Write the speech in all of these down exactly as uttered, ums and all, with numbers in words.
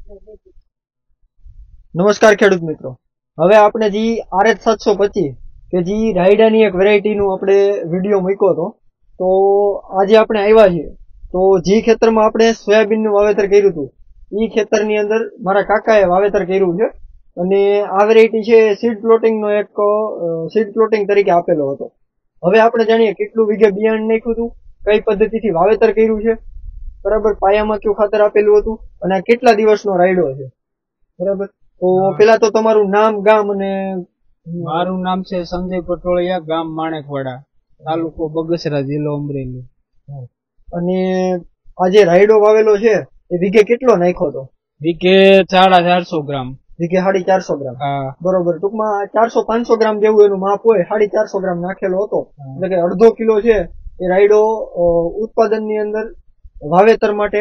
નમસ્કાર ખેડૂત મિત્રો, હવે આપણે જે આરએચ સાતસો પચીસ કે જે રાયડાની એક વેરાયટીનું આપણે વિડીયો મૂક્યો હતો, તો આજે આપણે આવ્યા છીએ. તો જે ખેતરમાં આપણે સોયાબીનનું વાવેતર કર્યું હતું એ ખેતરની અંદર મારા કાકાએ વાવેતર કર્યું છે અને આ વેરાયટી છે સીડ પ્લોટિંગનો એક સીડ પ્લોટિંગ તરીકે આપેલો હતો. હવે આપણે જાણીએ કેટલું વીઘે બિયારણ નાખ્યું હતું, કઈ પદ્ધતિથી વાવેતર કર્યું છે, બરાબર, પાયામાં કયું ખાતર આપેલું હતું અને આ કેટલા દિવસનો રાયડો છે, બરાબર. તો પેલા તો તમારું નામ, ગામ અને. મારું નામ છે સંજય પટોળિયા, ગામ માણેકવાડા, તાલુકો બગસરા, જિલ્લો અમરેલી. અને આ જે રાયડો વાવેલો છે એ વીઘે કેટલો નાખ્યો હતો? વીઘે સાડા ચારસો ગ્રામ. વીઘે સાડી ચારસો ગ્રામ, બરોબર. ટૂંકમાં ચારસો પાંચસો ગ્રામ જેવું એનું માપ હોય, સાડી ચારસો ગ્રામ નાખેલો હતો. એટલે કે અડધો કિલો છે એ રાયડો ઉત્પાદન ની અંદર વાવેતર માટે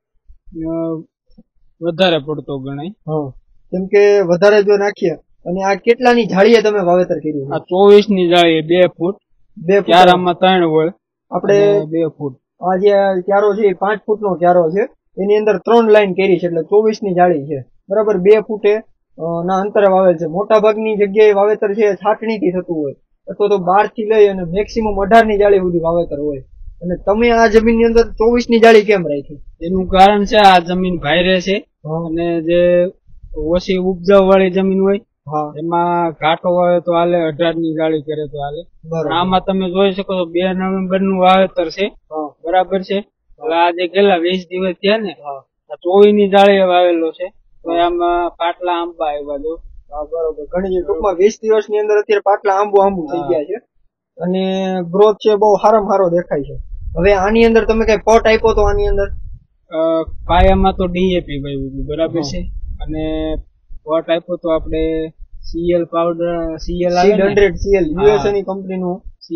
વધારે પડતો ગણાય. હા, કેમ કે વધારે જો નાખીએ. અને આ કેટલાની જાળીએ તમે વાવેતર કર્યું? આ ચોવીસ ની જાળીએ બે ફૂટ. બે ફૂટ ક્યારામાં ત્રણ હોય, આપણે બે ફૂટ. આ જે ક્યારો છે એ પાંચ ફૂટ નો ક્યારો છે, એની અંદર ત્રણ લાઈન કરી છે, એટલે ચોવીસ ની જાળી છે, બરાબર. બે ફૂટે ના અંતરે વાવેલ છે. મોટા ભાગની જગ્યાએ વાવેતર છે છાટણી થી થતું હોય, અથવા તો બાર થી લઈ અને મેક્સિમમ અઢાર ની જાળી સુધી વાવેતર હોય. અને તમે આ જમીન ની અંદર ચોવીસ ની જાળી કેમ રાખી? એનું કારણ છે આ જમીન ભાઈરે છે અને જે ઓછી ઉપજાવ વાળી જમીન હોય એમાં ઘાટો વાવે તો હાલે, અઢાર ની જાળી કરે તો હાલે. આમાં તમે જોઈ શકો છો બે નવેમ્બર નું વાવેતર છે, બરાબર છે. એટલે આજે કેટલા વીસ દિવસ થયા ને, ચોવીસ ની જાળી વાવેલો છે, તો આમાં પાટલા આંબા આવ્યા જો. બરોબર, ઘણી ટૂંકમાં વીસ દિવસ ની અંદર અત્યારે પાટલા આંબુ આંબુ થઈ ગયા છે અને ગ્રોથ છે બહુ સારામાં સારો દેખાય છે. હવે આની અંદર તમે કઈ પટ આપ્યો તો? આની અંદર પાયામાં તો ડીએપી વાવ્યું, બરાબર છે. અને પટ આપ્યો તો આપણે CL powder, CL hundred CL USA ની કંપનીનું.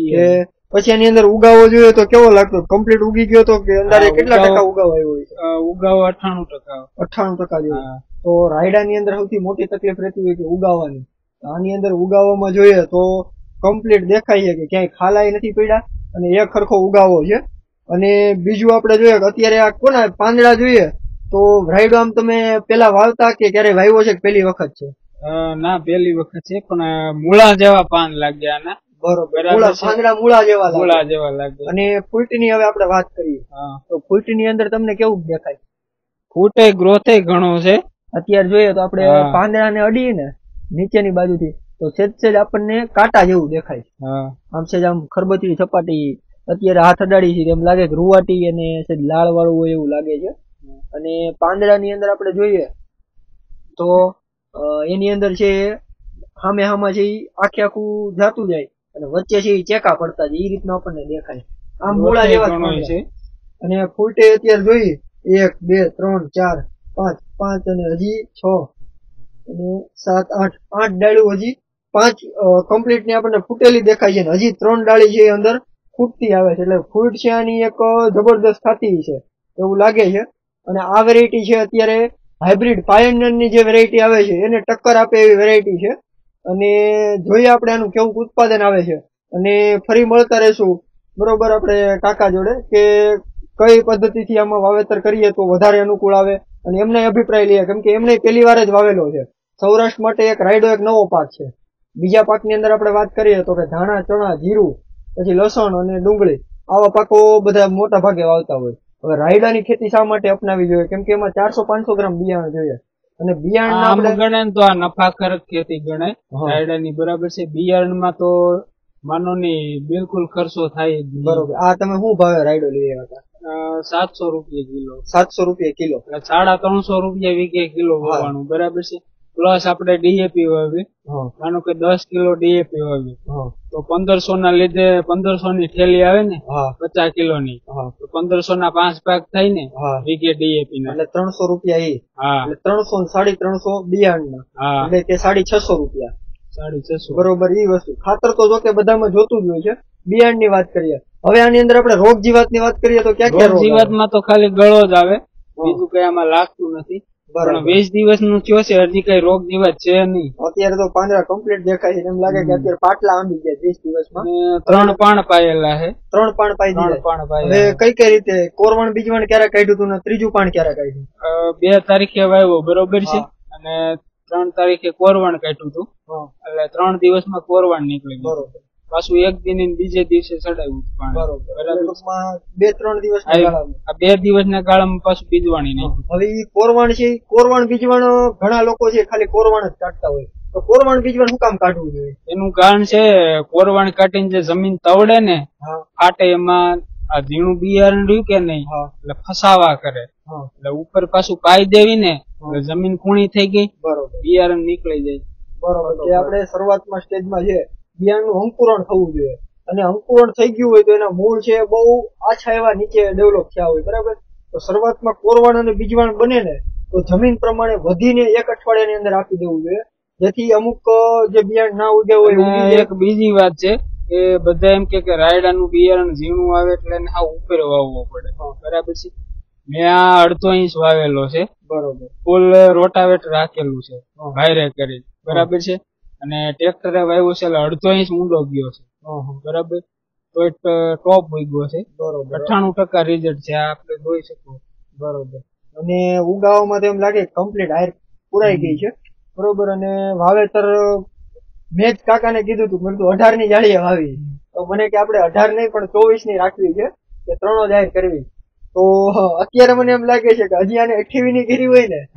પછી આની અંદર ઉગાવો જોઈએ તો કેવો લાગતો? કમ્પ્લીટ ઉગી ગયો તો કે અંદાજે કેટલા ટકા ઉગાવો આવ્યો છે? ઉગાવો અઠાણું ટકા અઠાણું ટકા જેવું. તો રાયડા ની અંદર સૌથી મોટી તકલીફ રહેતી હોય કે ઉગાવાની. આની અંદર ઉગાવામાં જોઈએ તો કમ્પ્લીટ દેખાય છે કે ક્યાંય ખાલાય નથી પડ્યા અને એક ખરખો ઉગાવો છે. અને બીજું આપણે જોઈએ કે અત્યારે આ કોના પાંદડા જોઈએ તો રાયડો આમ તમે પેલા વાવતા કે ક્યારે વાવ્યો છે? પેલી વખત છે? ના, પેલી વખત છે, પણ મૂળા જેવા પાન લાગ્યા આના. બરોબર, પાંદડા મૂળા જેવા મૂળા જેવા લાગ્યા. અને ફૂટ ની હવે આપણે વાત કરીએ તો ફૂટ ની અંદર તમને કેવું દેખાય? ફૂટે ગ્રોથ ઘણો છે. અત્યારે જોઈએ તો આપણે પાંદડા ને અડીએ ને નીચેની બાજુથી તો સેજ સેજ આપણને કાંટા જેવું દેખાય. આમ સેજ આમ ખરબચડી સપાટી અત્યારે હાથ અડાડી છે એમ લાગે કે રૂવાટી અને સેજ લાળ વાળું હોય એવું લાગે છે. અને પાંદડા ની અંદર આપણે જોઈએ તો એની અંદર છે સામે સામે છે આખે આખું જાતું જાય અને વચ્ચે છે ચેકા પડતા જાય, એ રીતનું આપણને દેખાય. આમ મૂળા જેવા છે. અને ફૂટે અત્યારે જોઈએ એક, બે, ત્રણ, ચાર, પાંચ, પાંચ અને હજી છ અને સાત, આઠ, આઠ ડાળીઓ હજી પાંચ કમ્પ્લીટ ની આપણને ફૂટેલી દેખાય છે. હજી ત્રણ ડાળી છે અંદર ફૂટતી આવે છે, એટલે ફૂટ છે આની એક જબરદસ્ત ખાતી છે એવું લાગે છે. અને આ વેરાયટી છે અત્યારે હાઇબ્રિડ પાયોનિયર ની જે વેરાયટી આવે છે એને ટક્કર આપે એવી વેરાયટી છે. અને જોઈએ આપણે આનું કેવું ઉત્પાદન આવે છે. અને ફરી મળતા રહેશું, બરોબર, આપણે કાકા જોડે કે કઈ પદ્ધતિથી આમાં વાવેતર કરીએ તો વધારે અનુકૂળ આવે અને એમને અભિપ્રાય લઈએ, કેમ કે એમને પહેલી વાર જ વાવેલો છે. સૌરાષ્ટ્ર માટે એક રાયડો એક નવો પાક છે. બીજા પાકની અંદર આપણે વાત કરીએ તો કે ધાણા, ચણા, જીરું, પછી લસણ અને ડુંગળી, આવા પાકો બધા મોટા ભાગે વાવતા હોય. હવે રાયડાની ખેતી શા માટે અપનાવી જોઈએ? કેમ કે એમાં ચારસો પાંચસો ગ્રામ બિયારણ જોઈએ અને બિયારણ આપણે ગણાય તો આ નફાકારક ખેતી ગણાય રાયડાની, બરાબર છે. બિયારણમાં તો માનો ની બિલકુલ ખર્ચો થાય. બરોબર. આ તમે શું ભાવે રાયડો લઈ આવ્યા હતા? સાતસો રૂપિયા કિલો. સાતસો રૂપિયા કિલો, સાડા ત્રણસો રૂપિયા વીઘે કિલો વાવવાનું, બરાબર છે. પ્લસ આપણે ડીએપી વાવીએ, માનો કે દસ કિલો ડીએપી વાવીએ તો પંદરસો ના લીધે પંદરસો ની થેલી આવે ને પચાસ કિલો ની, તો પંદરસો ના પાંચ ભાગ થાય ને વીઘે ડીએપી ના, એટલે ત્રણસો રૂપિયા એ. હા, એટલે ત્રણસો સાડી ત્રણસો બિયારણ ના, એટલે કે સાડી છસો રૂપિયા. સાડી છસો, બરોબર. એ વસ્તુ ખાતર તો જો કે બધામાં જોતું જ હોય છે. બિયારણ ની વાત કરીએ હવે, આની અંદર આપણે રોગ જીવાત ની વાત કરીએ તો ક્યાં ક્યાં રોગ જીવાત માં તો ખાલી ગળો જ આવે, બીજું કઈ આમાં લાગતું નથી. પણ વીસ દિવસ નું થયો છે હજી કઈ રોગ જીવાત છે નહીં. અત્યારે તો પાંદડા કમ્પ્લીટ દેખાય છે, એમ લાગે કે અત્યારે પાટલા આંબી ગયા વીસ દિવસમાં. ત્રણ પાણ પાયેલા છે. ત્રણ પાણ પાઈ ત્રણ પાણ પાયેલા. હવે કઈ કઈ રીતે કોરવણ બીજવણ ક્યારે કાઢ્યું હતું ને ત્રીજું પાણ ક્યારે કાઢ્યું? બે તારીખે વાવ્યો બરોબર છે, અને ત્રણ તારીખે કોરવણ કાઢ્યું હતું, એટલે ત્રણ દિવસમાં કોરવણ નીકળી ગયું. બરોબર. પાછું એક દિન બીજે દિવસે ચડાવ્યું પાણી. બરાબર. બે ત્રણ દિવસ આ બે દિવસ ના ગાળામાં પાછું બીજવાણી નહીં. હવે ઈ કોરવણ છે, કોરવણ બીજવણ ઘણા લોકો છે ખાલી કોરવણ જ કાઢતા હોય, તો કોરવણ બીજવણ શું કામ કાઢવું જોઈએ? એનું કારણ છે કોરવણ કાઢીને જે જમીન તવડે ને ફાટે, એમાં આ ઝીણું બિયારણ રહ્યું કે નહીં એટલે ફસાવા કરે, એટલે ઉપર પાછું પાઈ દેવી ને એટલે જમીન કુણી થઈ ગઈ. બરોબર. બિયારણ નીકળી જાય. બરોબર. આપણે શરૂઆતમાં સ્ટેજમાં છે બિયારણનું અંકુરણ થવું જોઈએ, અને અંકુરણ થઈ ગયું હોય તો એના મૂળ છે બહુ આછા એવા નીચે ડેવલપ થયા હોય. બરાબર. તો શરૂઆતમાં કોરવણ અને બીજવાણ બને ને તો જમીન પ્રમાણે વધીને એક અઠવાડિયાની અંદર આપી દેવું જોઈએ, જેથી અમુક જે બિયારણ ના ઉગ્યા હોય. એક બીજી વાત છે કે બધા એમ કે રાયડાનું બિયારણ ઝીણું આવે એટલે એને હા ઉપર વાવવો પડે. બરાબર છે. મેં આ અડધો ઇંચ વાવેલો છે. બરોબર. ફૂલ રોટાવેટર રાખેલું છે ભાઈરે કરી. બરાબર છે. અને ટ્રેક્ટરે વાવ્યું છે એટલે અડધો ઇંચ ઊંડો ગયો છે. બરાબર. તો ટોપ ઉગ્યો છે. બરોબર. અઠ્ઠાણું ટકા રિઝલ્ટ છે, આપણે જોઈ શકો. બરોબર. અને ઉગાવામાં તો એમ લાગે કમ્પ્લીટ હાયર પુરાઈ ગઈ છે. બરોબર. અને વાવેતર મેં જ કાકાને કીધું હતું, મેં અઢાર ની જાળીએ વાવી, તો મને કે આપણે અઢાર નહીં પણ ચોવીસ ની રાખવી છે કે ત્રણો જાહેર કરવી. તો અત્યારે મને એમ લાગે છે કે હજી આને અઠ્યાવીસ ની કરી હોય ને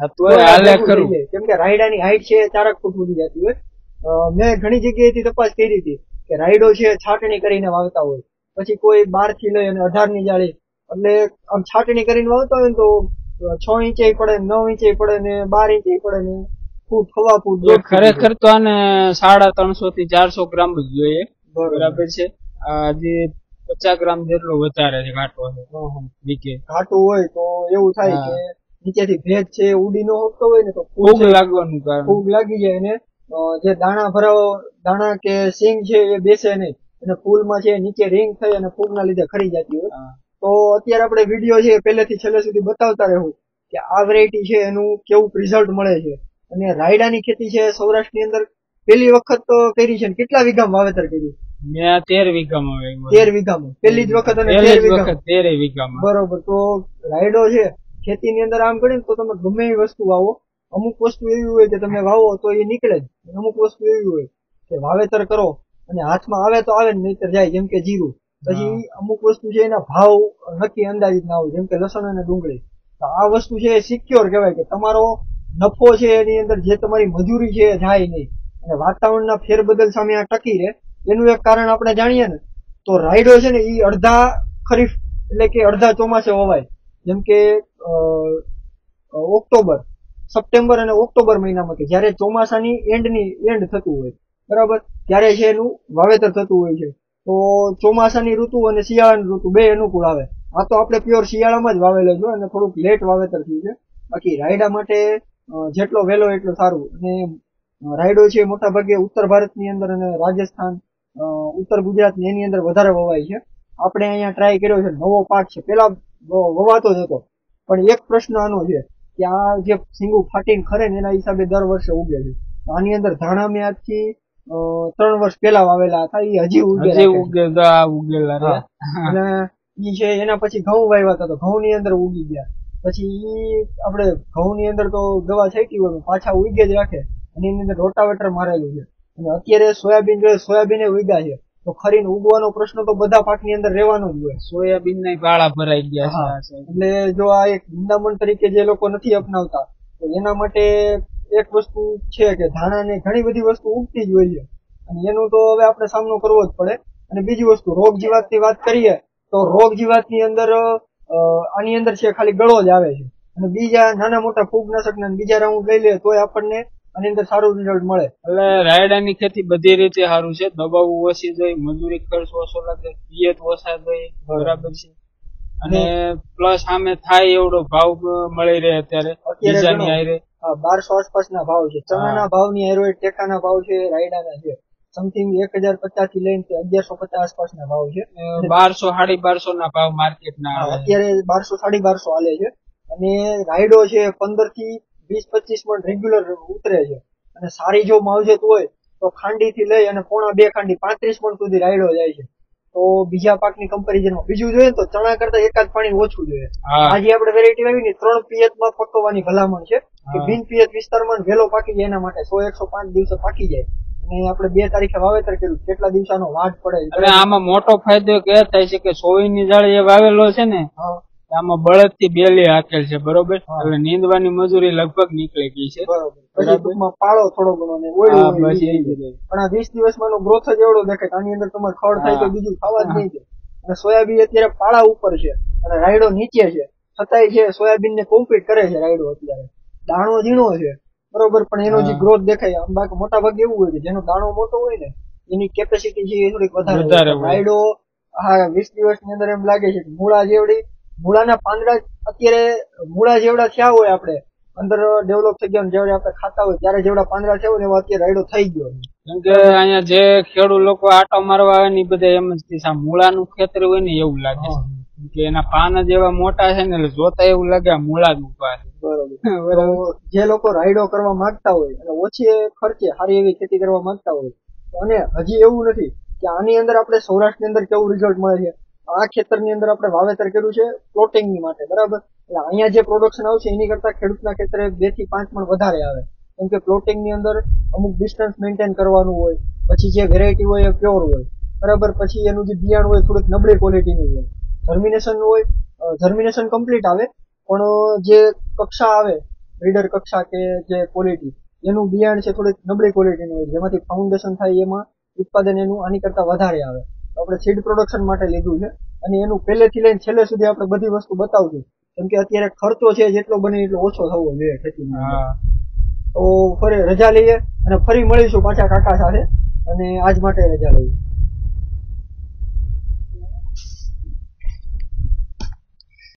કેમ કે રાયડાની હાઈટ છે ચારક ફૂટ સુધી જતી હોય. મેં ઘણી જગ્યાએથી તપાસ કરી હતી કે રાયડો છે છાટણી કરીને વાવતા હોય, પછી કોઈ બાર થી લઈ અને અઢાર ની જાળી, એટલે આમ છાટણી કરીને વાવતા હોય ને તો છ ઇંચે પડે, નવ ઇંચે પડે ને બાર ઇંચે પડે ને ફૂટ હવા ફૂટ. ખરેખર તો આને સાડા ત્રણસો થી ચારસો ગ્રામ જ જોઈએ. બરાબર છે. આજે પચાસ ગ્રામ જેટલો વધારે છે ઘાટો છે. ઘાટું હોય તો એવું થાય કે નીચેથી ભેજ છે ઉડી નો હોતો હોય ને તો ફૂગ લાગવાનું કારણ ફૂગ લાગી જાય ને જે દાણા ભરાવો દાણા કે સિંગ છે એ બેસે નહીં, અને ફૂલમાં છે નીચે રિંગ થઈ અને ફૂગ ના લીધે ખરી જતી હોય. તો અત્યારે આપણે વિડીયો છે પહેલેથી છેલ્લે સુધી બતાવતા રહેવું કે આ વેરાયટી છે એનું કેવું રિઝલ્ટ મળે છે. અને રાયડાની ખેતી છે સૌરાષ્ટ્રની અંદર પેલી વખત તો કરી છે. કેટલા વીઘામાં વાવેતર કર્યું? મેં તેર વીઘામાં. તેર વીઘામાં પેલી જ વખત અને તેર વીઘામાં તેર વીઘામાં. બરોબર. તો રાયડો છે ખેતીની અંદર આમ કરીને તો તમે ગમે એવી વસ્તુ વાવો, અમુક વસ્તુ એવી હોય કે તમે વાવો તો એ નીકળે જ, અમુક વસ્તુ એવી હોય કે વાવેતર કરો અને હાથમાં આવે તો આવે ને નહીતર જાય, જેમ કે જીરું. પછી અમુક વસ્તુ છે એના ભાવ નક્કી અંદાજિત ના હોય, જેમ કે લસણ અને ડુંગળી. તો આ વસ્તુ છે એ સિક્યોર કહેવાય કે તમારો નફો છે એની અંદર જે તમારી મજૂરી છે એ જાય નહીં, અને વાતાવરણના ફેરબદલ સામે આ ટકી રહે. એનું એક કારણ આપણે જાણીએ ને તો રાયડો છે ને એ અડધા ખરીફ એટલે કે અડધા ચોમાસે વવાય, જેમ કે ઓક્ટોબર સપ્ટેમ્બર અને ઓક્ટોબર મહિનામાં કે જયારે ચોમાસાની એન્ડની એન્ડ થતું હોય. બરાબર. ત્યારે છે એનું વાવેતર થતું હોય છે. તો ચોમાસાની ઋતુ અને શિયાળાની ઋતુ બે અનુકૂળ આવે. આ તો આપણે પ્યોર શિયાળામાં જ વાવેલો છે અને થોડુંક લેટ વાવેતર થયું છે. બાકી રાયડા માટે જેટલો વહેલો એટલું સારું. અને રાયડો છે મોટા ભાગે ઉત્તર ભારતની અંદર અને રાજસ્થાન ઉત્તર ગુજરાતની એની અંદર વધારે વવાય છે. આપણે અહીંયા ટ્રાય કર્યો છે, નવો પાક છે, પેલા વવાતો જ હતો, પણ એક પ્રશ્ન આનો છે કે આ જે સિંગુ ફાટીને ખરે ને એના હિસાબે દર વર્ષે ઉગે છે. આની અંદર ધાણા મેં આજથી ત્રણ વર્ષ પેલા વાવેલા હતા, એ હજી ઉગેલા અને ઈ છે. એના પછી ઘઉં વાવ્યા હતા તો ઘઉં ની અંદર ઉગી ગયા. પછી ઈ આપણે ઘઉં ની અંદર તો દવા છાંટી હોય પાછા ઉગે જ રાખે, અને એની અંદર રોટાવેટર મારેલું છે. અને અત્યારે સોયાબીન જોઈએ, સોયાબીન ઉગ્યા છે તો ખરીને ઉગવાનો પ્રશ્ન તો બધા પાકની અંદર રહેવાનો જ હોય. સોયાબીન ના ગાળા ભરાઈ ગયા છે. એટલે જો આ એક નિંદામણ તરીકે જે લોકો નથી અપનાવતા તો એના માટે એક વસ્તુ છે કે ધાણા ને ઘણી બધી વસ્તુ ઉગતી જ હોય છે, અને એનું તો હવે આપણે સામનો કરવો જ પડે. અને બીજી વસ્તુ રોગ જીવાત ની વાત કરીએ તો રોગ જીવાત ની અંદર આની અંદર છે ખાલી ગળો જ આવે છે, અને બીજા નાના મોટા ફૂગનાશક ના બીજા રાઉન્ડ લઈ લે તોય આપણને આની અંદર સારું રિઝલ્ટ મળે. એટલે રાયડાની ખેતી બધી રીતે સારું છે. દવાઓ ઓછી જોઈએ, મજૂરી ખર્ચ ઓછો લાગે, પિયત ઓછા જોઈએ. બરાબર છે. અને પ્લસ સામે થાય એવડો ભાવ મળી રહે અત્યારે બીજાની હારે. બારસો આસપાસ ના ભાવ છે. ચણાના ભાવ ની હારે ટેકાના ભાવ છે, રાયડાના છે સમથિંગ એક હજાર પચાસ થી લઈને અગિયારસો પચાસ આસપાસ ના ભાવ છે. બારસો સાડી બારસો ના ભાવ માર્કેટ ના અત્યારે બારસો સાડી બારસો હાલે છે. અને રાયડો છે પંદર થી વીસ પચીસ મણ રેગ્યુલર ઉતરે છે. અને સારી જો માવજત હોય તો ખાંડી થી લઈ અને પોણા બે ખાંડી પાંત્રીસ મણ સુધી રાયડો જાય છે. તો બીજા પાકની કમ્પેરિઝનમાં બીજું જોઈએ તો ચણા કરતા એકાદ પાણી ઓછું જોઈએ. આજે આપણે વેરાયટી આવી ને ત્રણ પિયત માં પકવવાની ભલામણ છે કે બિન પિયત વિસ્તારમાં વેલો પાકી જાય એના માટે સો એકસો પાંચ દિવસે પાકી જાય. અને આપણે બે તારીખે વાવેતર કર્યું કેટલા દિવસનો વાટ પડે. અને આમાં મોટો ફાયદો એ થાય છે કે સોવી ની જાળી એ વાવેલો છે ને આમાં બળદ થી બેલી હાકેલ છે બરોબર, એટલે નીંદવાની મજૂરી લગભગ નીકળી ગઈ છે. પછી ટૂંકમાં પાળો થોડો ઘણો ને પણ આ વીસ દિવસમાં નો ગ્રોથ જ એવડો દેખાય આની અંદર તમારે ખડ થાય તો બીજું ખાવા જ નહીં. અને સોયાબીન અત્યારે પાળા ઉપર છે અને રાયડો નીચે છે છતાંય છે સોયાબીન ને કોમ્પીટ કરે છે રાયડો. અત્યારે દાણો ઝીણો છે બરોબર પણ એનો જે ગ્રોથ દેખાય આમ બાકી મોટા ભાગે એવું હોય કે જેનો દાણો મોટો હોય ને એની કેપેસિટી છે એ થોડીક વધારે. રાયડો હા વીસ દિવસ ની અંદર એમ લાગે છે કે મૂળા જેવડી મૂળાના પાંદડા અત્યારે મૂળા જેવડા થયા હોય આપણે અંદર ડેવલપ થઈ ગયા જેવડે આપણે ખાતા હોય ત્યારે જેવડા પાંદડા થયા હોય એવા અત્યારે રાયડો થઈ ગયો. કેમ કે અહીંયા જે ખેડૂત લોકો આટો મારવા આવે ને બધા એમ જ મૂળાનું ખેતર હોય ને એવું લાગે કે એના પાન જ એવા મોટા છે ને એટલે જોતા એવું લાગે આ મૂળા જ ઉભા છે. બરોબર. જે લોકો રાયડો કરવા માંગતા હોય અને ઓછી ખર્ચે સારી એવી ખેતી કરવા માંગતા હોય અને હજી એવું નથી કે આની અંદર આપણે સૌરાષ્ટ્ર ની અંદર કેવું રિઝલ્ટ મળે છે. આ ખેતર ની અંદર આપણે વાવેતર કર્યું છે પ્લોટિંગ ની માટે બરાબર, એટલે અહીંયા જે પ્રોડક્શન આવશે એની કરતા ખેડૂતના ખેતરે બે થી પાંચ મણ વધારે આવે. કેમ કે પ્લોટિંગ ની અંદર અમુક ડિસ્ટન્સ મેન્ટેન કરવાનું હોય, પછી જે વેરાયટી હોય એ પ્યોર હોય બરાબર, પછી એનું જે બિયાણ હોય થોડીક નબળી ક્વોલિટીનું હોય, જર્મિનેશન હોય જર્મિનેશન કમ્પ્લીટ આવે પણ જે કક્ષા આવે બ્રીડર કક્ષા કે જે ક્વોલિટી એનું બિયાણ છે થોડીક નબળી ક્વોલિટીનું હોય જેમાંથી ફાઉન્ડેશન થાય એમાં ઉત્પાદન એનું આની કરતા વધારે આવે. આપણે સીડ પ્રોડક્શન માટે લીધું છે અને એનું પહેલેથી લઈને છેલ્લે સુધી આપણે બધી વસ્તુ બતાવશું કેમ કે અત્યારે ખર્ચો છે જેટલો બને એટલો ઓછો થવો જોઈએ ખેતીમાં. તો ફરી રજા લઈએ અને ફરી મળીશું પાછા કાકા સાથે અને આજ માટે રજા લઈએ.